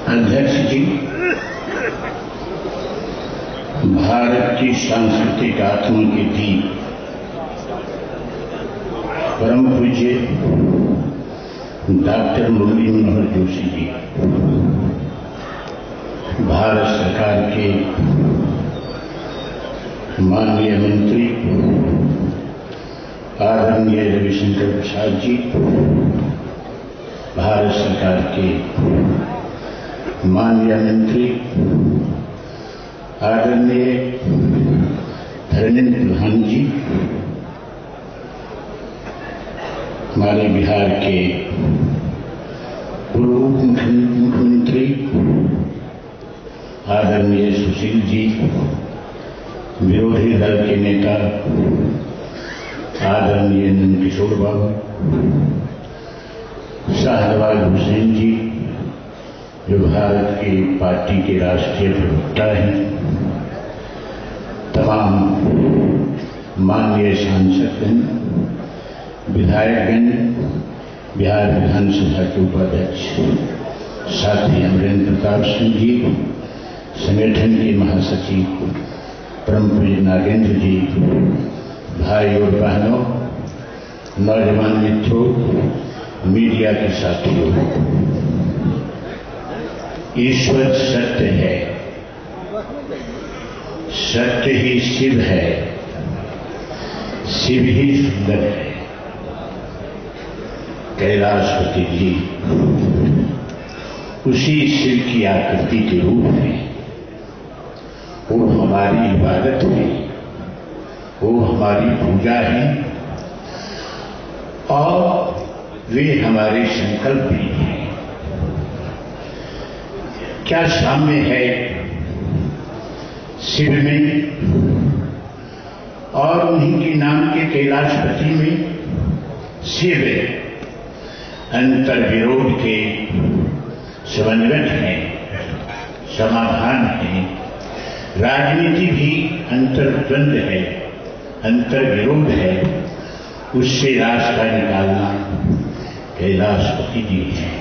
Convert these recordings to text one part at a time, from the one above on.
अध्यक्ष जी, भारत की सांस्कृतिक आत्मा के दीप परम पूज्य डॉक्टर मुरली मनोहर जोशी जी, भारत सरकार के माननीय मंत्री आदरणीय रविशंकर प्रसाद जी, भारत सरकार के माननीय मंत्री आदरणीय धर्मेंद्र प्रधान जी, हमारे बिहार के पूर्व मुख्यमंत्री आदरणीय सुशील जी, विरोधी दल के नेता आदरणीय नंद किशोर बाबू, शाहनवाज हुसैन जी जो भारत की पार्टी के राष्ट्रीय प्रवक्ता हैं, तमाम माननीय सांसदगण, विधायकगण, बिहार विधानसभा के उपाध्यक्ष साथी अमरेंद्र प्रताप सिंह जी, संगठन के महासचिव परम पूज्य नागेंद्र जी, भाई और बहनों, नौजवान मित्रों, मीडिया के साथियों, ईश्वर सत्य है, सत्य ही शिव है, शिव ही सुंदर है। कैलाशपति जी उसी शिव की आकृति के रूप में, वो हमारी इबादत है, वो हमारी पूजा है और वे हमारे संकल्प भी हैं। क्या साम्य है शिव में और उन्हीं के नाम के कैलाशपति में? शिव अंतर विरोध के समन्वय है, समाधान है। राजनीति भी अंतर्द्वंद है, अंतर विरोध है, उससे रास्ता निकालना कैलाशपति जी हैं।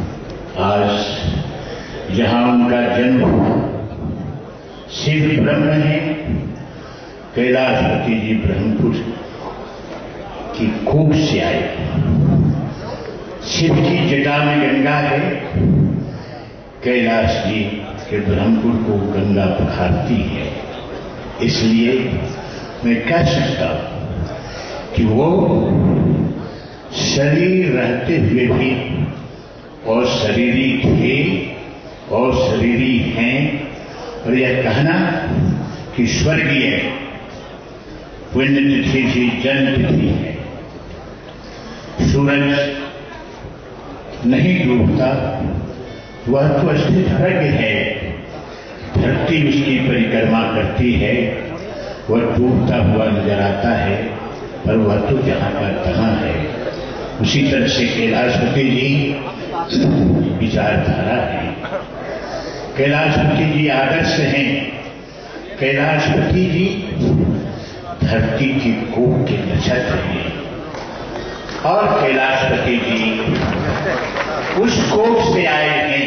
आज जहां उनका जन्म हुआ, शिव ब्रह्म है, कैलाशपति जी ब्रह्मपुर की कूप से आए। शिव की जटा में गंगा है, कैलाश जी के ब्रह्मपुर को गंगा पखारती है। इसलिए मैं कह सकता हूं कि वो शरीर रहते हुए भी और शरीरी थे और शरीरी हैं। और यह कहना कि स्वर्गीय पुण्यतिथि भी जन्म तिथि है, सूरज नहीं डूबता, वह तो स्थित अर्घ्य है, धरती उसकी परिक्रमा करती है, वह डूबता हुआ नजर आता है, पर वह तो जहां का तहां है। उसी तरह से कैलाशपति जी विचारधारा है, कैलाशपति जी आदर्श हैं, कैलाशपति जी धरती की कोख के नक्षत्र हैं और कैलाशपति जी उस कोख से आए हैं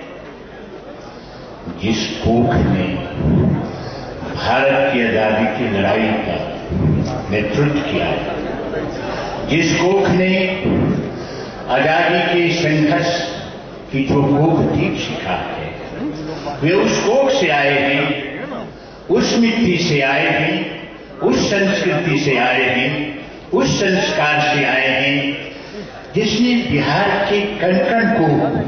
जिस कोख ने भारत की आजादी की लड़ाई का नेतृत्व किया, जिस कोख ने आजादी के संघर्ष की जो कोख दीप सिखा है, वे उस कोख से आए हैं, उस मिट्टी से आए हैं, उस संस्कृति से आए हैं, उस संस्कार से आए हैं जिसने बिहार के कण-कण को,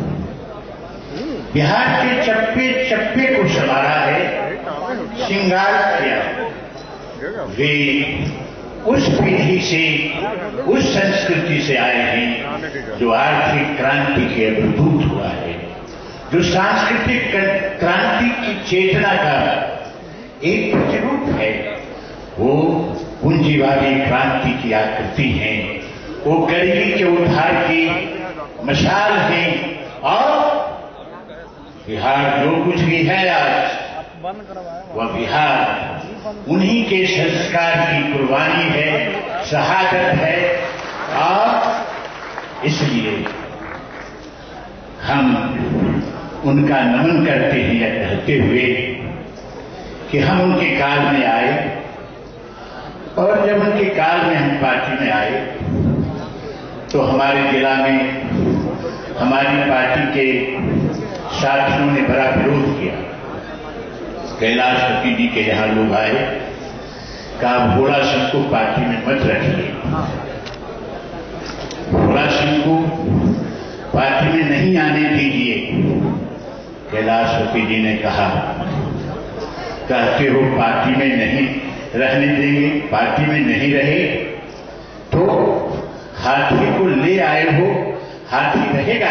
बिहार के चप्पे चप्पे को संवारा है, श्रृंगार किया। वे उस पीढ़ी से, उस संस्कृति से आए हैं जो आर्थिक क्रांति के अभिभूत हुआ है, जो सांस्कृतिक क्रांति की चेतना का एक प्रतिरूप है। वो पूंजीवादी क्रांति की आकृति है, वो गरीबी के उद्धार की मशाल है और बिहार जो कुछ भी है आज, वह बिहार उन्हीं के संस्कार की कुर्बानी है, शहादत है। और इसलिए हम उनका नमन करते हैं या कहते हुए कि हम उनके काल में आए, और जब उनके काल में हम पार्टी में आए तो हमारे जिला में हमारी पार्टी के साथियों ने बड़ा विरोध किया। कैलाशपति जी के यहां लोग आए, कहा भोला सिंह को पार्टी में मत रखिए, भोला सिंह को पार्टी में नहीं आने दीजिए। कैलाशपति जी ने कहा, कहते हो पार्टी में नहीं रहने देंगे, पार्टी में नहीं रहे तो हाथी को ले आए हो, हाथी रहेगा?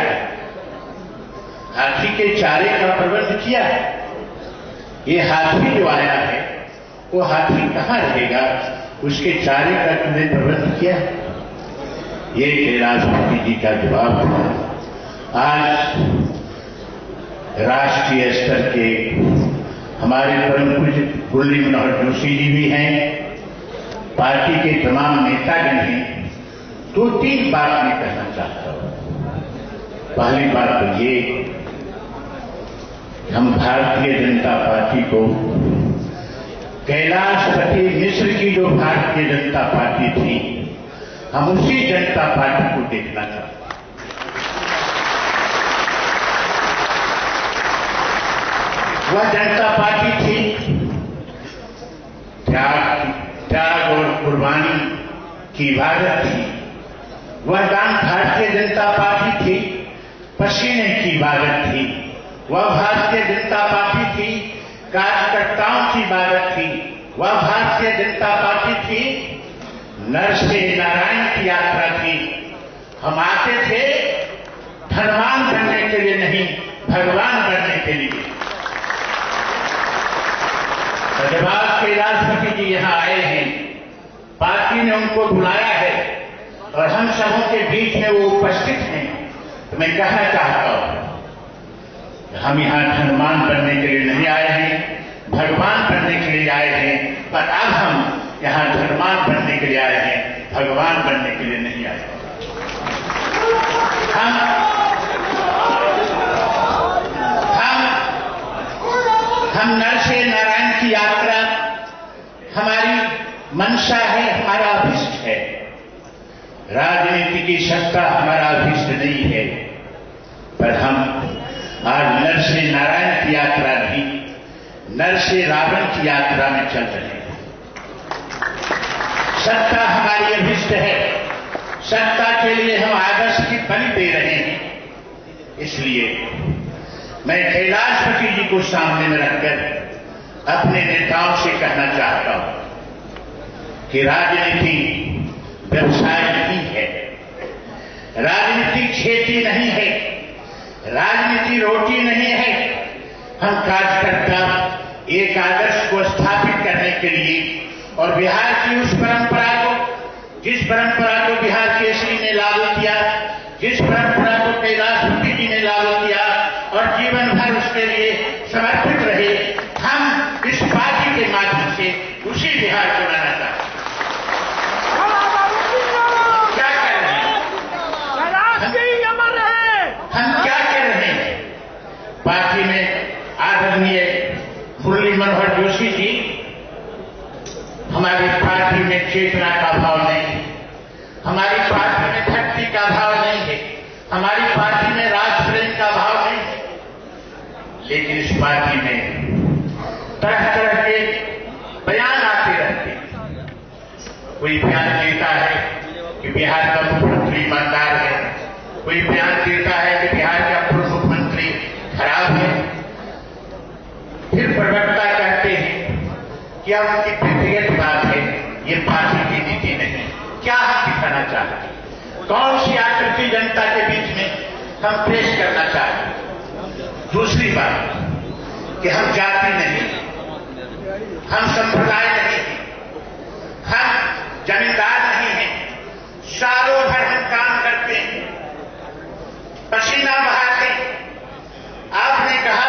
हाथी के चारे का प्रबंध किया है, ये हाथी जो आया है वो हाथी कहां रहेगा, उसके चारे का तुमने प्रबंध किया? ये कैलाशपति जी का जवाब था। आज राष्ट्रीय स्तर के हमारे परम पूज्य मुरली मनोहर जोशी जी भी हैं, पार्टी के तमाम नेतागण हैं। 2-3 बात मैं कहना चाहता हूं। पहली बात तो ये, हम भारतीय जनता पार्टी को, कैलाशपति मिश्र की जो भारतीय जनता पार्टी थी, हम उसी जनता पार्टी को देखना चाहते हैं। वह जनता पार्टी थी त्याग और कुर्बानी की इबादत थी। वह भारतीय जनता पार्टी थी पसीने की इबादत थी। वह भारतीय जनता पार्टी थी कार्यकर्ताओं की इबादत थी। वह भारतीय जनता पार्टी थी नर से नारायण की यात्रा थी। हम आते थे धनवान बनने के लिए नहीं, भगवान बनने के लिए। जब आज कैलाशपति जी यहां आए हैं, पार्टी ने उनको बुलाया है और हम सबों के बीच में वो उपस्थित हैं, तो मैं कहना चाहता हूं, हम यहां धनवान बनने के लिए नहीं आए हैं, भगवान बनने के लिए आए हैं। पर अब हम यहां धनवान बनने के लिए आए हैं, भगवान बनने के लिए नहीं आए। हम नर से नारायण की यात्रा हमारी मंशा है, हमारा अभिष्ट है। राजनीति की सत्ता हमारा अभिष्ट नहीं है, पर हम आज नर से नारायण की यात्रा नहीं, नर से रावण की यात्रा में चल रहे हैं। सत्ता हमारी अभिष्ट है, सत्ता के लिए हम आदर्श की बलि दे रहे हैं। इसलिए मैं कैलाशपति जी को सामने में रखकर अपने नेताओं से कहना चाहता हूं कि राजनीति व्यवसाय नहीं है, राजनीति खेती नहीं है, राजनीति रोटी नहीं है। हम कार्यकर्ता एक आदर्श को स्थापित करने के लिए और बिहार की उस परंपरा को, जिस परंपरा को बिहार केसरी ने लागू किया, जिस परंपरा को कैलाशपति जी ने लागू किया और जीवन भर उसके लिए समर्पित रहे, हम इस पार्टी के माध्यम से उसी बिहार को लाना चाहते हैं। क्या कर रहे हैं हम क्या कर रहे हैं? पार्टी में आदरणीय मुरली मनोहर जोशी जी, हमारी पार्टी में चेतना का भाव नहीं है, हमारी पार्टी में भक्ति का भाव नहीं है, हमारी पार्टी में राष्ट्रप्रेम का भाव नहीं है। लेकिन इस पार्टी में तरह तरह के बयान आते रहते हैं। कोई बयान देता है कि बिहार का मुख्यमंत्री ईमानदार है, कोई बयान देता है कि बिहार का पूर्व मुख्यमंत्री खराब है। फिर प्रवक्ता कहते हैं कि अब उनकी व्यक्तिगत बात है, ये पार्टी की नीति नहीं। क्या हम दिखाना चाहते हैं? कौन सी आकृति जनता के बीच में हम पेश करना चाहते हैं? दूसरी बात कि हम जाति नहीं, हम संप्रदाय नहीं, हम जमींदार नहीं हैं। सालों भर हम काम करते हैं, पसीना बहाते हैं। आपने कहा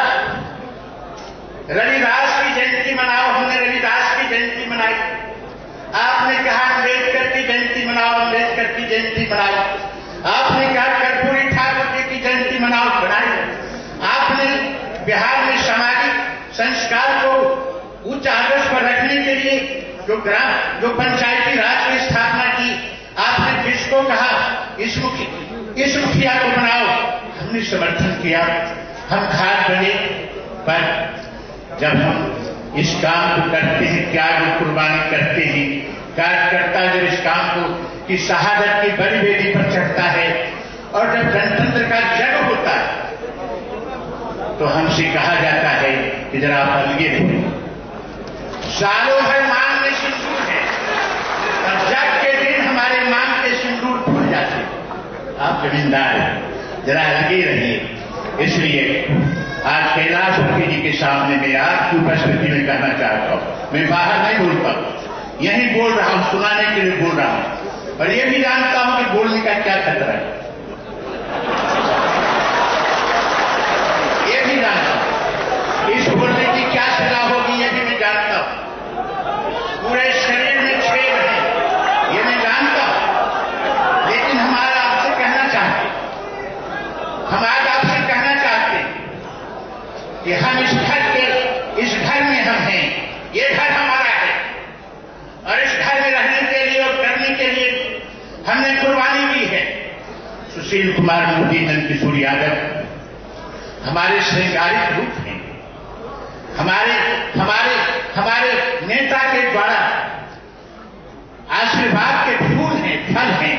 रविदास की जयंती मनाओ, हमने रविदास की जयंती मनाई। आपने कहा अम्बेडकर की जयंती मनाओ, अम्बेडकर की जयंती मनाओ। आपने कहा कर्पूरी ठाकुर जी की जयंती मनाओ, बनाई। आपने बिहार में सामाजिक संस्कार को उच्च आदर्श पर रखने के लिए जो पंचायती राज की स्थापना की, आपने जिसको कहा इस मुखिया को बनाओ, हमने समर्थन किया, हम खास बने। पर जब हम इस काम को करते हैं, त्याग और कुर्बानी करते हैं, कार्यकर्ता जब इस काम को की शहादत की बड़ी वेदी पर चढ़ता है और जब गणतंत्र का जग होता है तो हमसे कहा जाता है कि जरा आप अलगे रहिए। सालों भर मांग में सिंदूर है और जग के दिन हमारे मांग के सिंदूर फूल जाते। आप जमींदार हैं, जरा अलगे रहिए। इसलिए आज कैलाश मुखी जी के सामने मैं आपकी उपस्थिति में कहना चाहता हूं, मैं बाहर नहीं बोल पाऊं, यही बोल रहा हूं, सुनाने के लिए बोल रहा हूं, और यह भी जानता हूं कि बोलने का क्या खतरा है, यह भी जानता हूं। इस बोलने की क्या सजा होगी यह भी मैं जानता हूं। पूरे शरीर में छेद है यह मैं जानता हूं, लेकिन हमारा आपसे कहना चाहते, हम आज आपसे कहना चाहते कि हम इस घर में हम हैं, ये घर हमारा है और इस घर में रहने के लिए और करने के लिए हमने कुर्बानी दी है। सुशील कुमार मोदी, नंदकिशोर यादव हमारे श्रृंगारिक रूप हैं, हमारे नेता के द्वारा आशीर्वाद के फूल हैं, फल हैं।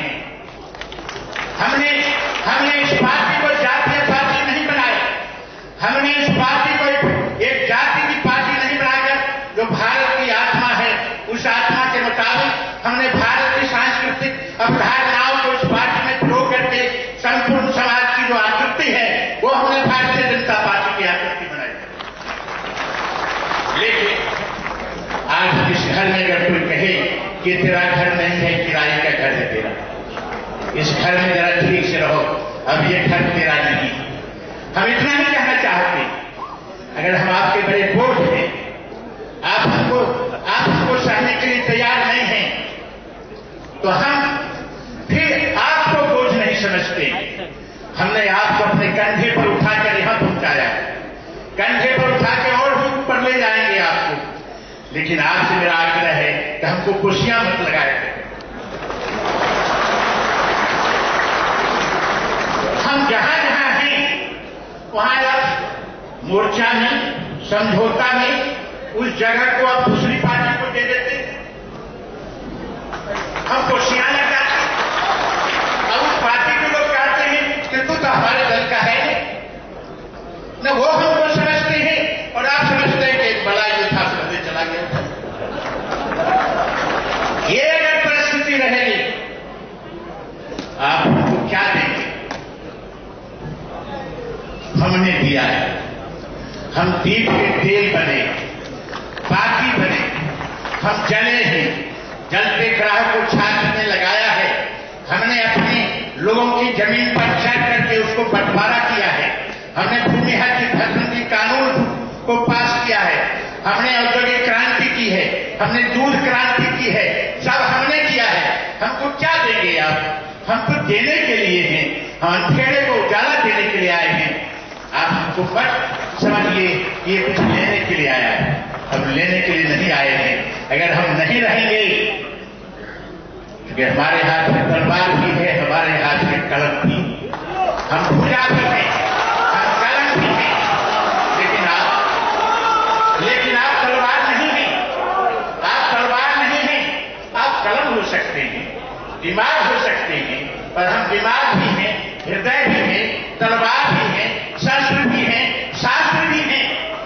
हमने इस पार्टी को जातीय पार्टी नहीं बनाया, हमने इस पार्टी को एक जाति की पार्टी नहीं बनाकर जो भारत की आत्मा है उस आत्मा के मुताबिक हमने भारत की सांस्कृतिक अवधारणाओं को इस पार्टी में प्रो करके संपूर्ण समाज की जो आकृति है वो हमने भारतीय जनता पार्टी की आकृति बनाई। लेकिन आज इस घर में अगर कोई कहे कि तेरा घर नहीं है, किराए का घर है तेरा, इस घर में जरा ठीक से रहो, अब ये घर तेरा नहीं। हम इतना नहीं कहना चाहते, अगर हम आपके बड़े बोझ हैं, आप हमको सहने के लिए तैयार नहीं हैं, तो हम फिर आपको बोझ नहीं समझते। हमने आपको अपने कंधे पर उठाकर यहां पहुंचाया, कंधे पर उठा के और भी ऊपर ले जाएंगे आपको, लेकिन आपसे मेरा आग्रह है कि हमको कुर्सियां मत लगाए। हम जहां जहां हैं वहां आप मोर्चा में, समझौता में उस जगह को आप दूसरी पार्टी को दे देते, हम कुर्सियां लग जाते, अब उस पार्टी के लोग कहते हैं कि तू तो हमारे दल का है न, वो हमको समझते हैं और आप समझते हैं कि एक बड़ा जो था समझे चला गया। ये अगर परिस्थिति रहेगी आप हमको क्या देंगे? हमने दिया है, हम दीप के तेल बने, बाकी बने, हम जले हैं, जलते ग्राह को छात्र में लगाया है, हमने अपने लोगों की जमीन पर चढ़ करके उसको बंटवारा किया है, हमने भूमि हत्या कानून को पास किया है, हमने औद्योगिक क्रांति की है, हमने दूध क्रांति की है, सब हमने किया है। हमको क्या देंगे आप? हम तो देने के लिए हैं, हम अंधेरे को उजाला देने के लिए आए हैं। आप हमको मत समझिए ये कुछ लेने के लिए आया है, हम लेने के लिए नहीं आए हैं। अगर हम नहीं रहेंगे, क्योंकि हमारे हाथ में तलवार भी है, हमारे हाथ में कलम भी, हम भुजा भी हैं, हम कलम भी हैं, लेकिन आप तलवार नहीं हैं, आप तलवार नहीं हैं, आप कलम हो सकते हैं, दिमाग हो सकते हैं, पर हम दिमाग भी हैं, हृदय भी है, तलवार भी है, शस्त्र भी है, शास्त्र भी है।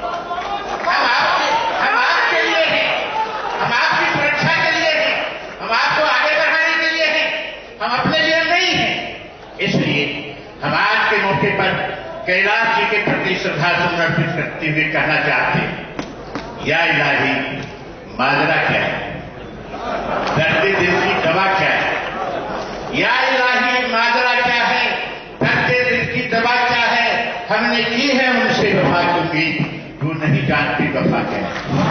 हम आपके लिए हैं, हम आपकी सुरक्षा के लिए हैं, हम आपको आगे बढ़ाने के लिए हैं, हम अपने लिए नहीं हैं। इसलिए हम आज के मौके पर कैलाश जी के प्रति श्रद्धा सुमन अर्पित करते हुए कहना चाहते हैं, या इलाही माजरा क्या है, दर्द दिल की दवा क्या है, या इलाही माजरा क्या है, दर्द दिल की दवा क्या है। हमने की है उनसे वफा की उम्मीद, जो नहीं जानती वफा क्या है।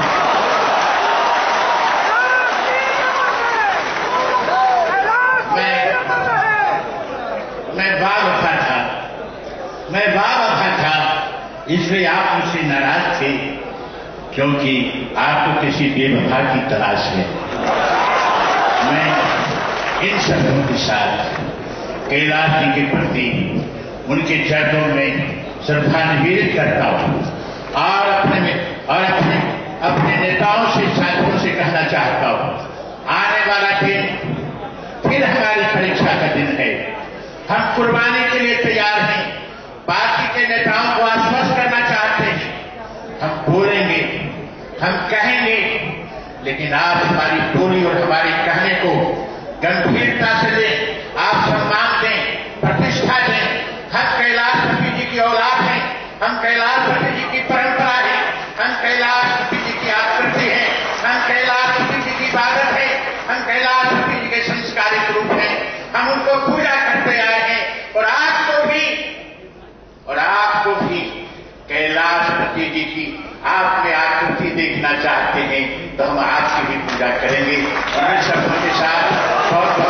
मैं बावफा था, इसलिए आप मुझसे नाराज थे क्योंकि आपको किसी बेवफा की तलाश है। मैं इन शब्दों के साथ कैलाश जी के प्रति उनके चरणों में श्रद्धांजलि करता हूं और अपने नेताओं से, साथियों से कहना चाहता हूं, आने वाला दिन फिर हमारी परीक्षा का दिन है। हम कुर्बानी के लिए तैयार हैं। पार्टी के नेताओं को आश्वस्त करना चाहते हैं। हम बोलेंगे, हम कहेंगे, लेकिन आप हमारी बोली और हमारे कहने को गंभीरता से लें, आप सम्मान दें, प्रतिष्ठा दें। हम कैलाशपति जी की औलाद हैं, हम कैलाशपति जी की परंपरा है, हम कैलाशपति जी की आकृति है, हम कैलाशपति जी की इबादत है, हम कैलाशपति जी के संस्कारिक रूप हैं। हम उनको पूजा करते आए हैं और आपको भी कैलाशपति जी की आप में आकृति देखना चाहते हैं तो हम आपकी भी पूजा करेंगे। इन शब्दों के साथ बहुत